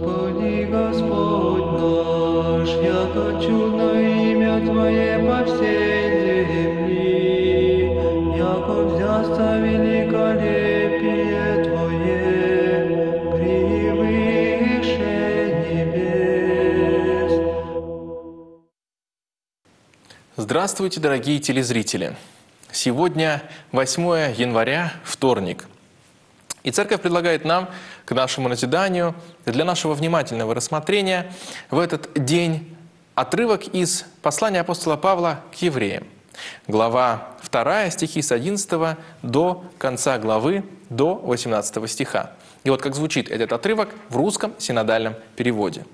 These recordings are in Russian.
Господи, Господь наш, яко чудно имя Твое по всей земли, яко взясто великолепие Твое превыше небес. Здравствуйте, дорогие телезрители! Сегодня 8 января, вторник. И Церковь предлагает нам, к нашему назиданию, для нашего внимательного рассмотрения в этот день отрывок из послания апостола Павла к евреям. Глава 2, стихи с 11 до конца главы, до 18 стиха. И вот как звучит этот отрывок в русском синодальном переводе.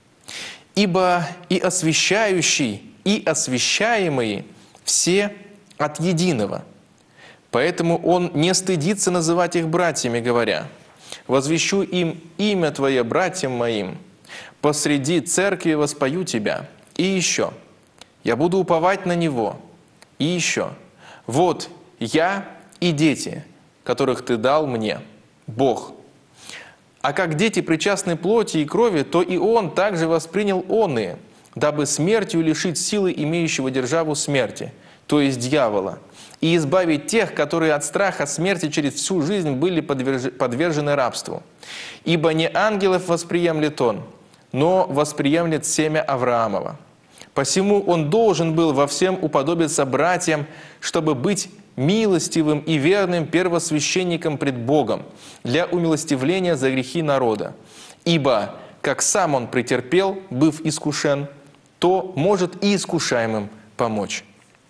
«Ибо и освящающий, и освящаемые все от единого. Поэтому он не стыдится называть их братьями, говоря: «Возвещу им имя Твое, братьям моим, посреди церкви воспою Тебя». И еще: «Я буду уповать на Него». И еще: «Вот я и дети, которых Ты дал мне, Бог». А как дети причастны плоти и крови, то и Он также воспринял оные, дабы смертью лишить силы имеющего державу смерти, то есть дьявола, и избавить тех, которые от страха смерти через всю жизнь были подвержены рабству. Ибо не ангелов восприемлет он, но восприемлет семя Авраамова. Посему он должен был во всем уподобиться братьям, чтобы быть милостивым и верным первосвященником пред Богом для умилостивления за грехи народа. Ибо, как сам он претерпел, быв искушен, то может и искушаемым помочь».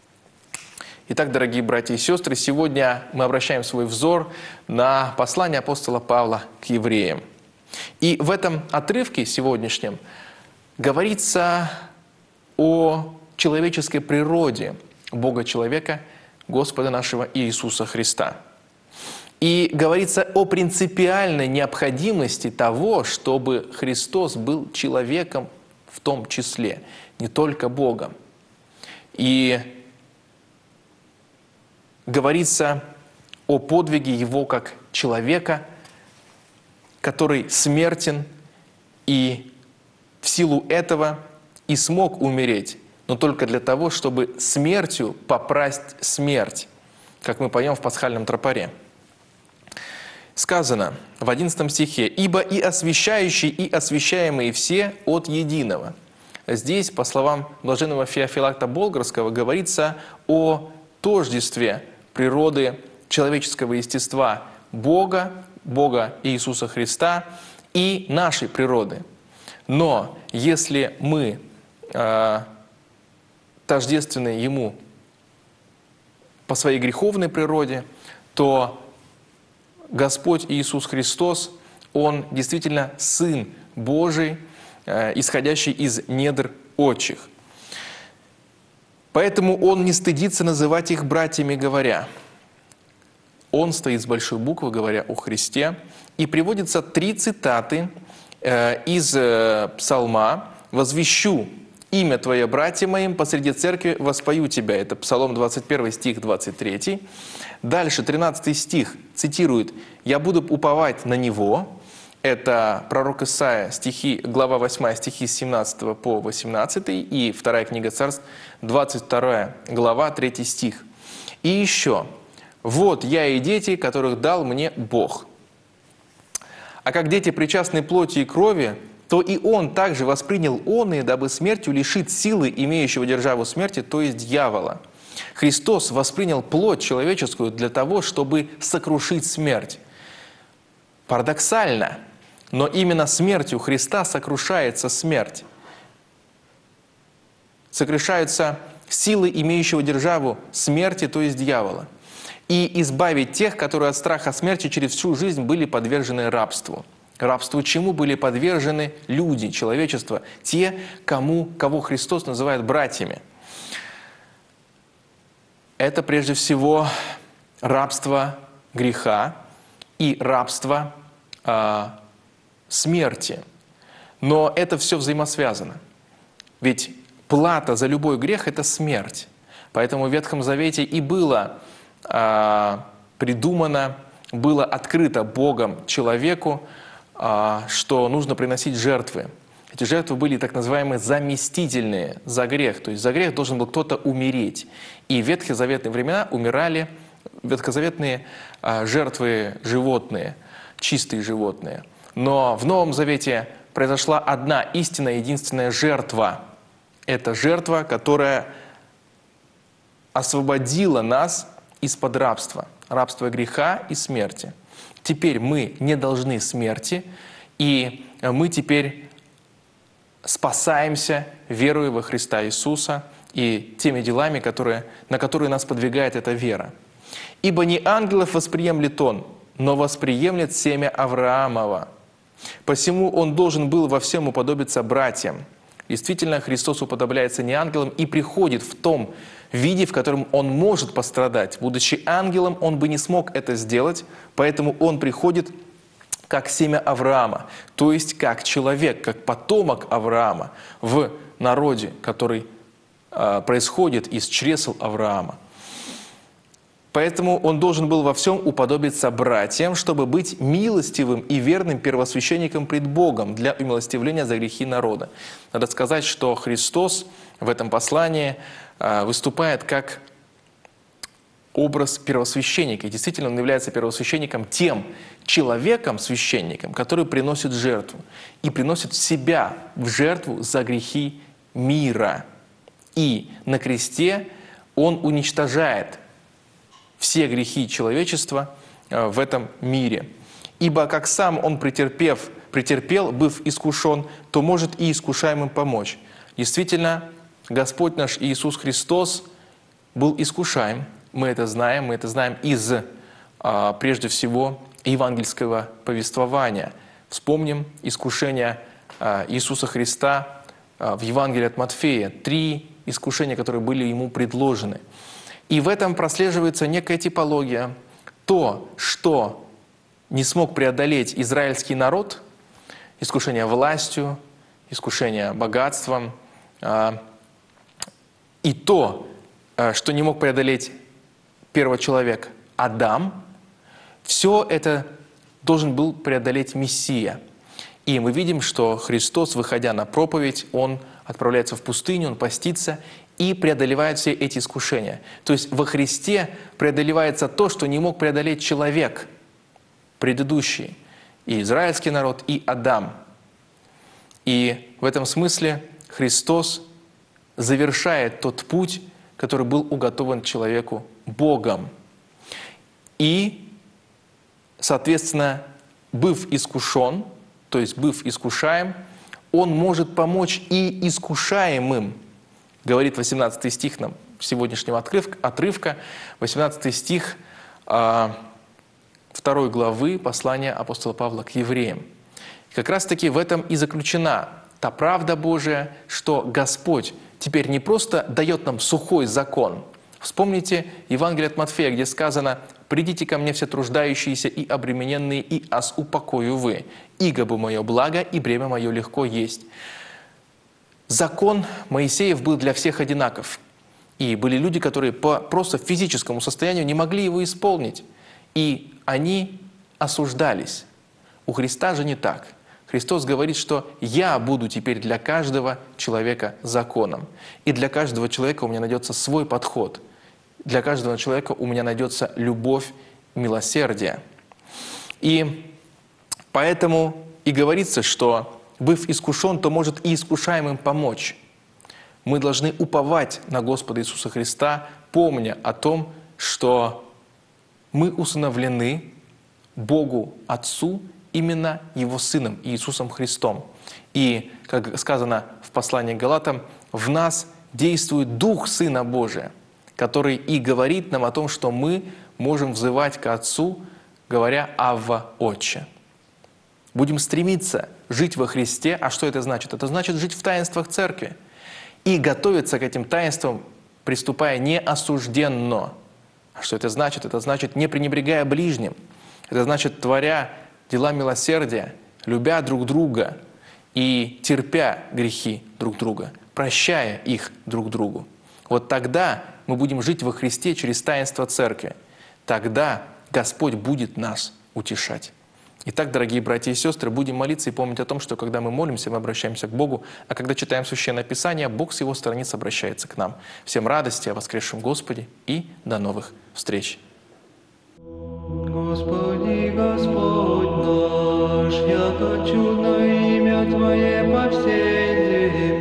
Итак, дорогие братья и сестры, сегодня мы обращаем свой взор на послание апостола Павла к евреям. И в этом отрывке сегодняшнем говорится о человеческой природе Бога-человека, Господа нашего Иисуса Христа. И говорится о принципиальной необходимости того, чтобы Христос был человеком в том числе, не только Богом. И говорится о подвиге Его как человека, который смертен и в силу этого и смог умереть, но только для того, чтобы смертью попрасть смерть, как мы поем в пасхальном тропаре. Сказано в 11 стихе: «Ибо и освящающий, и освящаемые все от единого». Здесь, по словам блаженного Феофилакта Болгарского, говорится о тождестве природы человеческого естества Бога Иисуса Христа и нашей природы. Но если мы тождественны Ему по своей греховной природе, то Господь Иисус Христос, Он действительно Сын Божий, исходящий из недр отчих. Поэтому Он не стыдится называть их братьями, говоря. Он стоит с большой буквы, говоря о Христе. И приводится 3 цитаты из псалма: «Возвещу имя Твое, братья моим, посреди церкви воспою Тебя». Это Псалом 21, стих 23. Дальше 13 стих цитирует: «Я буду уповать на Него». Это пророк Исаия, глава 8, стихи с 17 по 18, и 2 книга Царств, 22 глава, 3 стих. И еще: «Вот я и дети, которых дал мне Бог». А как дети причастны плоти и крови, то и Он также воспринял оные, дабы смертью лишить силы имеющего державу смерти, то есть дьявола. Христос воспринял плоть человеческую для того, чтобы сокрушить смерть. Парадоксально, но именно смертью Христа сокрушается смерть. Сокрушаются силы имеющего державу смерти, то есть дьявола. И избавить тех, которые от страха смерти через всю жизнь были подвержены рабству. Рабству чему были подвержены люди, человечество? Те, кого Христос называет братьями. Это прежде всего рабство греха и рабство смерти. Но это все взаимосвязано. Ведь плата за любой грех – это смерть. Поэтому в Ветхом Завете и было придумано, было открыто Богом человеку что нужно приносить жертвы. Эти жертвы были так называемые заместительные за грех. То есть за грех должен был кто-то умереть. И в ветхозаветные времена умирали ветхозаветные жертвы животные, чистые животные. Но в Новом Завете произошла одна истинная, единственная жертва. Это жертва, которая освободила нас из-под рабства, рабства греха и смерти. Теперь мы не должны смерти, и мы теперь спасаемся, веруя во Христа Иисуса и теми делами, на которые нас подвигает эта вера. «Ибо не ангелов восприемлет он, но восприемлет семя Авраамова. Посему он должен был во всем уподобиться братьям». Действительно, Христос уподобляется не ангелам и приходит в том виде, в котором он может пострадать. Будучи ангелом, он бы не смог это сделать, поэтому он приходит как семя Авраама, то есть как человек, как потомок Авраама в народе, который происходит из чресл Авраама. Поэтому он должен был во всем уподобиться братьям, чтобы быть милостивым и верным первосвященником пред Богом для умилостивления за грехи народа. Надо сказать, что Христос в этом послании выступает как образ первосвященника. И действительно, он является первосвященником, тем человеком, священником, который приносит жертву. И приносит себя в жертву за грехи мира. И на кресте он уничтожает все грехи человечества в этом мире. Ибо как сам он претерпел, быв искушен, то может и искушаемым помочь. Действительно, Господь наш Иисус Христос был искушаем. Мы это знаем из, прежде всего, евангельского повествования. Вспомним искушение Иисуса Христа в Евангелии от Матфея. 3 искушения, которые были ему предложены. И в этом прослеживается некая типология. То, что не смог преодолеть израильский народ, искушение властью, искушение богатством, и то, что не мог преодолеть первый человек Адам, все это должен был преодолеть Мессия. И мы видим, что Христос, выходя на проповедь, Он отправляется в пустыню, Он постится и преодолевает все эти искушения. То есть во Христе преодолевается то, что не мог преодолеть человек предыдущий, и израильский народ, и Адам. И в этом смысле Христос завершает тот путь, который был уготован человеку Богом. И, соответственно, быв искушен, то есть быв искушаем, Он может помочь и искушаемым. Говорит 18 стих нам сегодняшнего отрывка, 18 стих 2 главы послания апостола Павла к евреям. Как раз-таки в этом и заключена та правда Божия, что Господь теперь не просто дает нам сухой закон. Вспомните Евангелие от Матфея, где сказано: «Придите ко мне все труждающиеся и обремененные, и аз упокою вы. Иго бы мое благо, и бремя мое легко есть». Закон Моисеев был для всех одинаков. И были люди, которые по просто физическому состоянию не могли его исполнить. И они осуждались. У Христа же не так. Христос говорит, что «Я буду теперь для каждого человека законом». И для каждого человека у меня найдется свой подход. Для каждого человека у меня найдется любовь, милосердие. И поэтому и говорится, что быв искушен, то может и искушаемым помочь. Мы должны уповать на Господа Иисуса Христа, помня о том, что мы усыновлены Богу Отцу именно Его Сыном Иисусом Христом. И, как сказано в послании к Галатам, в нас действует Дух Сына Божия, который и говорит нам о том, что мы можем взывать к Отцу, говоря «Авва, Отче». Будем стремиться жить во Христе. А что это значит? Это значит жить в таинствах Церкви и готовиться к этим таинствам, приступая неосужденно. А что это значит? Это значит, не пренебрегая ближним. Это значит, творя дела милосердия, любя друг друга и терпя грехи друг друга, прощая их друг другу. Вот тогда мы будем жить во Христе через таинство Церкви. Тогда Господь будет нас утешать. Итак, дорогие братья и сестры, будем молиться и помнить о том, что когда мы молимся, мы обращаемся к Богу, а когда читаем Священное Писание, Бог с Его страниц обращается к нам. Всем радости о воскресшем Господе и до новых встреч! Господи, Господь наш, яко чудно имя Твое по всей земле.